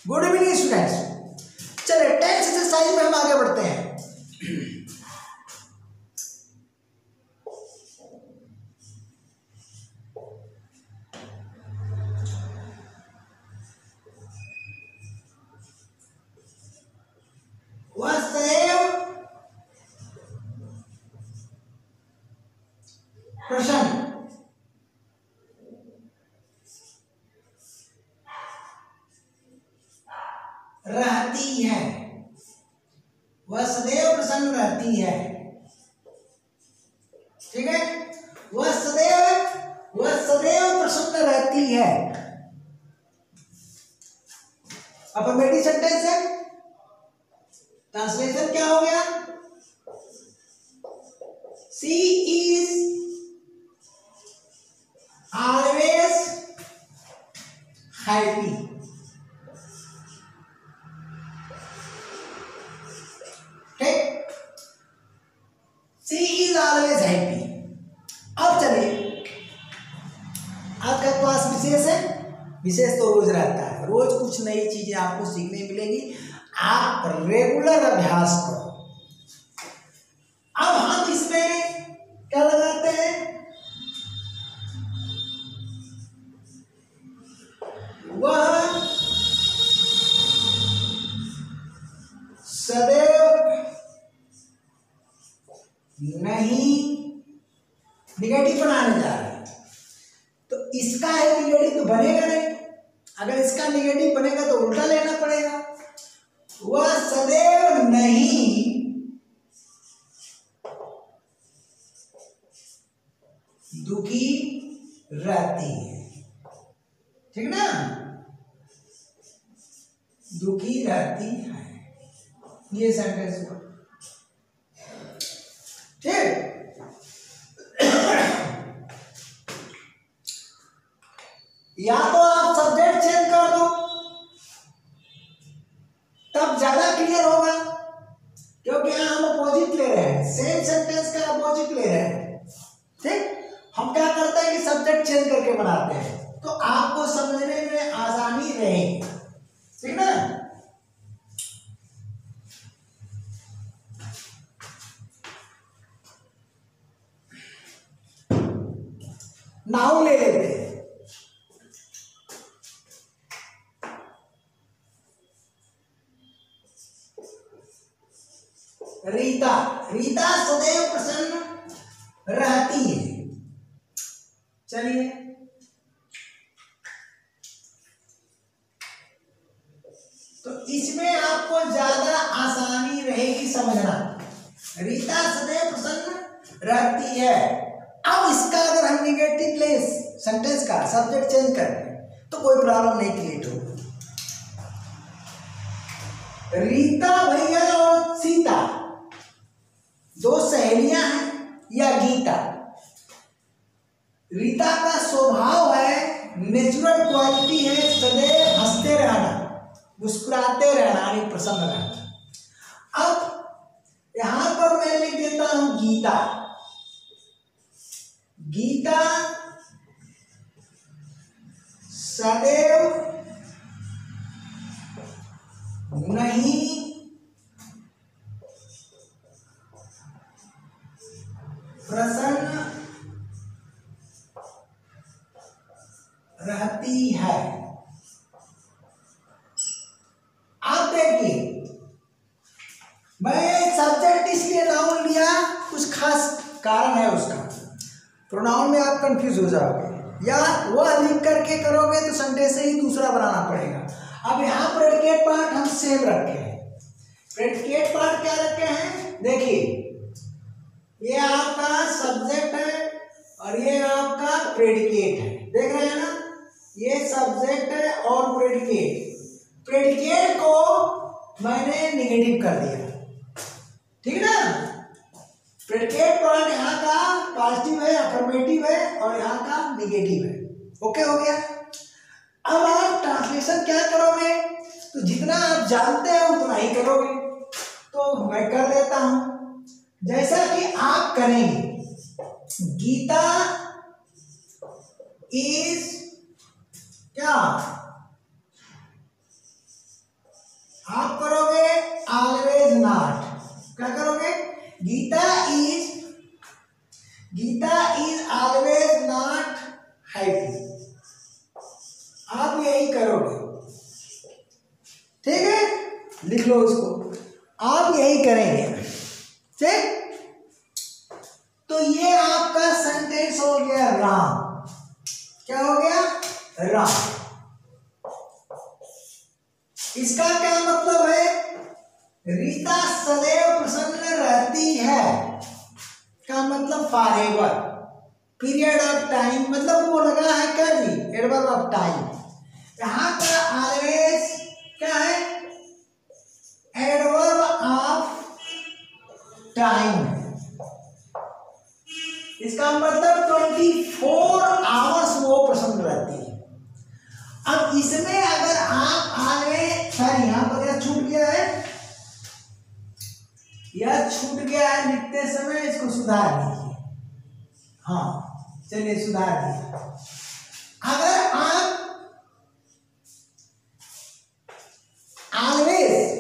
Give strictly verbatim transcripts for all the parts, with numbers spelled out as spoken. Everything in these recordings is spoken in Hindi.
Good evening students. चलिए टेंस एक्सरसाइज में हम आगे बढ़ते हैं। वह सदैव प्रसन्न रहती है। वह सदैव प्रसन्न रहती है। ठीक है, वह सदैव वह सदैव प्रसन्न रहती है। अफर्मेटिव सेंटेंस है। ट्रांसलेशन क्या हो गया? She is always happy. ठीक, शी इज ऑलवेज हैप्पी। अब चलिए, आज का क्लास विशेष है। विशेष तो रोज रहता है, रोज कुछ नई चीजें आपको सीखने मिलेगी। आप रेगुलर अभ्यास करो। अब हम इसमें क्या लगाते हैं? वह सदैव नहीं, निगेटिव बनाने जा रहे हैं तो इसका है निगेटिव तो बनेगा नहीं। अगर इसका निगेटिव बनेगा तो उल्टा लेना पड़ेगा। वह सदैव नहीं दुखी रहती है। ठीक ना, दुखी रहती है, ये सेंटेंस हुआ। ठीक, या तो आप सब्जेक्ट चेंज कर दो तब ज्यादा क्लियर होगा, क्योंकि यहां हम अपोजिट ले रहे हैं, सेम सेंटेंस का अपोजिट ले रहे हैं। ठीक, हम क्या करते हैं कि सब्जेक्ट चेंज करके बनाते हैं तो आपको समझने में आसानी रहेगी। ठीक ना, नाउन ले लेते हैं। रीता, रीता सदैव प्रसन्न रहती है। चलिए, तो इसमें आपको ज्यादा आसानी रहेगी समझना। रीता सदैव प्रसन्न रहती है। अब इसका अगर हम निगेटिव ले सेंटेंस का सब्जेक्ट चेंज करें तो कोई प्रॉब्लम नहीं क्रिएट होगी। रीता भैया और सीता दो सहेलियां हैं या गीता। रीता का स्वभाव है, नेचुरल क्वालिटी है सदैव हंसते रहना, मुस्कुराते रहना, यानी प्रसन्न रहना। अब यहां पर मैं लिख देता हूं गीता। गीता सदैव नहीं प्रसन्न रहती है। आप देखिए, मैं सब्जेक्ट इसलिए नाउन लिया, कुछ खास कारण है उसका। प्रोनाउन में आप कंफ्यूज हो जाओगे, या वह लिख करके करोगे तो सेंटेंस ही दूसरा बनाना पड़ेगा। अब यहाँ प्रेडिकेट पार्ट हम सेम रखे हैं। प्रेडिकेट पार्ट क्या रखे हैं? देखिए, ये आपका सब्जेक्ट है और ये आपका प्रेडिकेट है। देख रहे हैं ना, ये सब्जेक्ट है और प्रेडिकेट। प्रेडिकेट को मैंने निगेटिव कर दिया। ठीक है ना, प्रेडिकेट पार्ट यहाँ का पॉजिटिव है, अफर्मेटिव है, और यहाँ का निगेटिव है। ओके हो गया। अब आप ट्रांसलेशन क्या करोगे? तो जितना आप जानते हैं उतना ही करोगे। तो मैं कर देता हूं जैसा कि आप करेंगे। गीता इज क्या आप करोगे ऑलवेज नॉट, क्या करोगे, Geeta is Geeta is always not happy, आप यही करोगे, ठीक है, लिख लो उसको, आप यही करेंगे, ठीक। तो ये आपका सेंटेंस हो गया राम, क्या हो गया, राम। इसका क्या मतलब है, रीता सदैव प्रसन्न रहती है का मतलब फॉरएवर, पीरियड ऑफ टाइम, मतलब वो लगा है क्या जी, एडवर्ब ऑफ टाइम। यहाँ का ऑलवेज क्या है, एडवर्ब ऑफ टाइम, इसका मतलब ट्वेंटी फोर आवर्स वो प्रसन्न रहती है। अब इसमें अगर आप आगे, सॉरी यहाँ पर यह छूट गया है, यह छूट गया है लिखते समय, इसको सुधार दीजिए, हाँ चलिए सुधार दिया। अगर आप ऑलवेज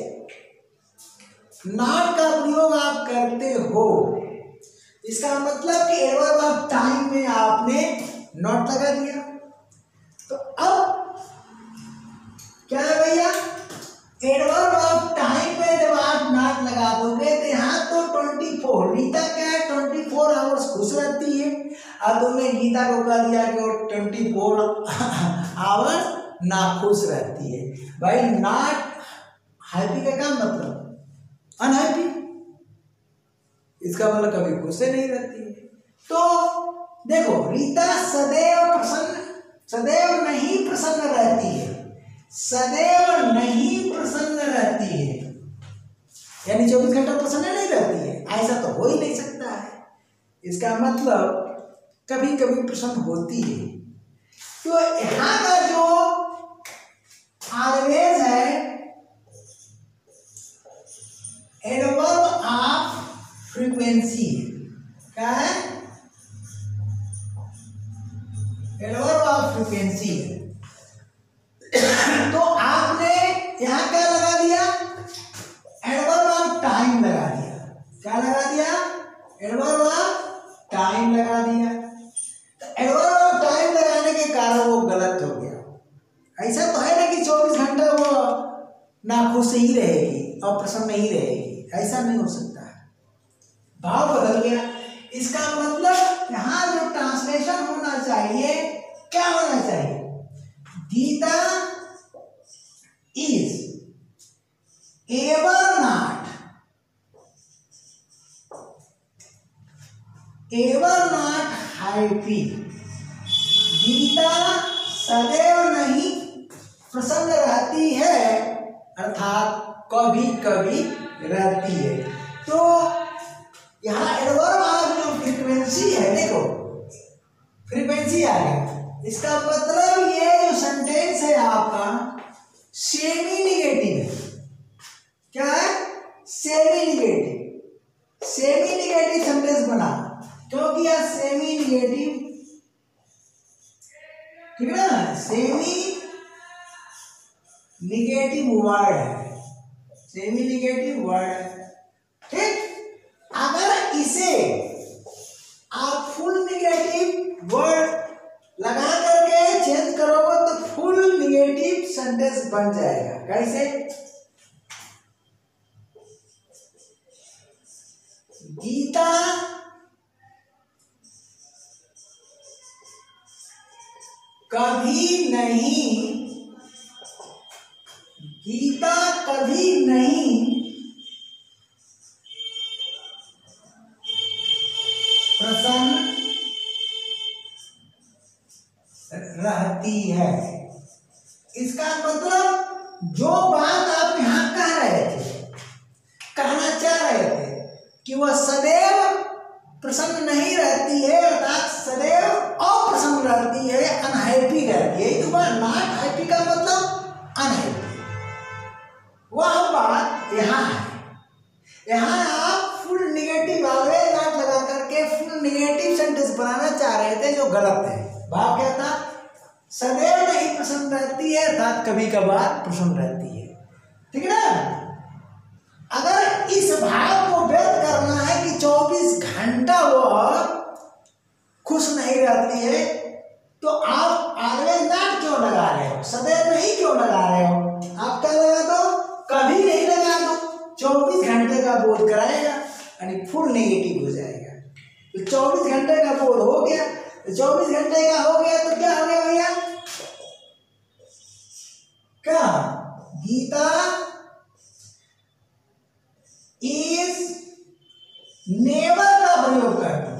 नॉट का प्रयोग आप करते हो, इसका मतलब कि एडवर्ब ऑफ टाइम में आपने नॉट लगा दिया, तो अब क्या है भैया, एडवर्ब ऑफ टाइम में जब आप नॉट लगा दोगे तो यहाँ तो ट्वेंटी फोर, रीता क्या है, ट्वेंटी फोर आवर्स खुश रहती है, और तुमने गीता को कह दिया कि वो ट्वेंटी फोर आवर्स नाखुश रहती है। भाई नॉट हैप्पी का क्या मतलब, अनहैप्पी, इसका मतलब कभी खुश से नहीं रहती है। तो देखो, रीता सदैव प्रसन्न, सदैव नहीं प्रसन्न रहती है, सदैव नहीं प्रसन्न रहती है, यानी चौबीस घंटा प्रसन्न नहीं रहती है, ऐसा तो हो ही नहीं सकता है। इसका मतलब कभी कभी प्रसन्न होती है। तो यहाँ का जो ऑलवेज है एडवर्ब ऑफ फ्रीक्वेंसी, क्या है, एडवर्ब ऑफ फ्रीक्वेंसी। तो आपने यहां क्या लगा दिया, एडवर्ब ऑफ टाइम लगा दिया, क्या लगा दिया, एडवर्ब ऑफ टाइम लगा दिया। तो एडवर्ब ऑफ टाइम लगाने के कारण वो गलत हो गया। ऐसा तो है ना कि चौबीस घंटा वो नाखुश ही रहेगी और प्रसन्न ही रहेगी, ऐसा नहीं हो सकता है, भाव बदल गया। इसका मतलब यहाँ जो ट्रांसलेशन होना चाहिए, क्या होना चाहिए, Gita is ever not ever not happy, Gita सदैव नहीं प्रसन्न रहती है, अर्थात कभी कभी रहती है। तो यहाँ एडवर्ब ऑफ जो फ्रीक्वेंसी है, देखो फ्रीक्वेंसी आ गया, इसका मतलब ये जो सेंटेंस है आपका सेमी निगेटिव है, क्या है, semi negative, semi negative sentence बना, क्योंकि यह सेमी निगेटिव, ठीक है ना, सेमी निगेटिव वर्ड है, सेमी निगेटिव वर्ड है, ठीक। अगर इसे आप फुल निगेटिव वर्ड लगा करके चेंज करोगे तो फुल निगेटिव सेंटेंस बन जाएगा। कैसे, गीता कभी नहीं, गीता कभी नहीं प्रसन्न रहती है। इसका मतलब जो बात आप यहां कह रहे थे, कहना चाह रहे थे कि वह सदैव प्रसन्न नहीं रहती है, अर्थात सदैव अप्रसन्न रहती है, अनहैप्पी रहती है। तो वह नॉट हैप्पी का मतलब अनहैप्पी, वह बात यहाँ है। यहाँ आप फुल निगेटिव ऑलवेज नॉट लगा करके फुल निगेटिव सेंटेंस बनाना चाह रहे थे, जो गलत है। भाव क्या था, सदैव नहीं प्रसन्न रहती है, अर्थात कभी कभार प्रसन्न रहती है। ठीक है ना। अगर इस भाव को व्यक्त करना है कि चौबीस घंटा वह खुश नहीं रहती है, तो आप ऑलवेज नॉट क्यों लगा रहे हो, सदैव नहीं क्यों लगा रहे हो, आप क्या लगा दो, कभी नहीं लगा दो। चौबीस घंटे का बोध कराएगा यानी फुल नेगेटिव हो जाएगा। तो चौबीस घंटे का बोध हो गया, तो चौबीस घंटे का हो गया तो क्या हो गया भैया, क्या गीता इज नेवर का प्रयोग कर दो।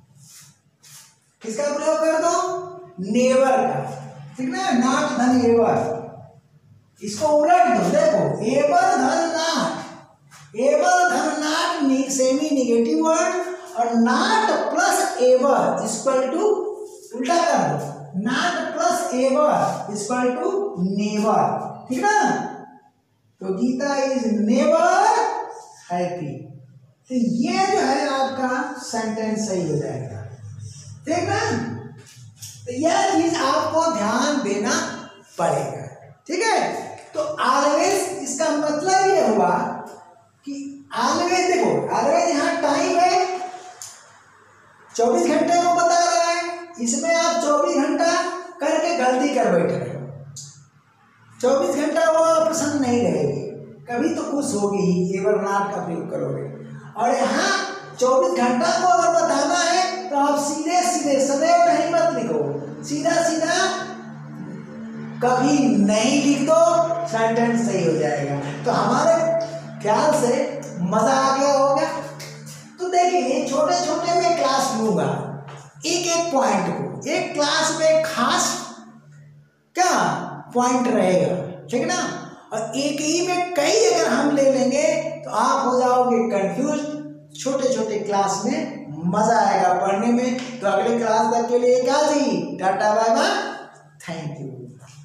किसका प्रयोग कर दो, नेवर का, ठीक ना, नॉट धन एवर। इसको उलट दो, देखो एवर धन नॉट, एवर धन नॉट सेमी निगेटिव वर्ड, और not plus ever equal to, उल्टा कर दो, not plus ever equal to never, ठीक ना। तो गीता इज नेवर हैप्पी, तो ये जो है आपका सेंटेंस सही हो जाएगा, ठीक ना। तो यह चीज आपको ध्यान देना पड़ेगा, ठीक है। तो ऑलवेज इसका मतलब ये हुआ कि ऑलवेज, देखो ऑलवेज यहाँ टाइम है, चौबीस घंटे को बता रहा है, इसमें आप चौबीस घंटा करके गलती कर बैठ रहे हो। चौबीस घंटा वो प्रसन्न नहीं रहेगी, कभी तो खुश होगी ही, एवर नॉट का प्रयोग करोगे। और यहाँ चौबीस घंटा को अगर बताना है तो आप सीधे सीधे सदैव नहीं मत लिखो, सीधा सीधा कभी नहीं लिख दो, सेंटेंस सही हो जाएगा। तो हमारे ख्याल से मजा आ गया होगा। तो देखिए छोटे छोटे मैं क्लास लूंगा, एक एक पॉइंट को, एक क्लास में खास क्या पॉइंट रहेगा, ठीक ना। और एक ही में कई अगर हम ले लेंगे तो आप हो जाओगे कंफ्यूज। छोटे छोटे क्लास में मजा आएगा पढ़ने में। तो अगले क्लास तक के लिए क्या जी, tata bye bye, thank you.